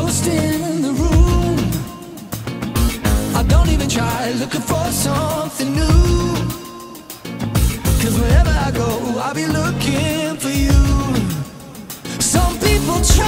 ghost in the room. I don't even try looking for something new, 'cause wherever I go, I'll be looking for you. Some people try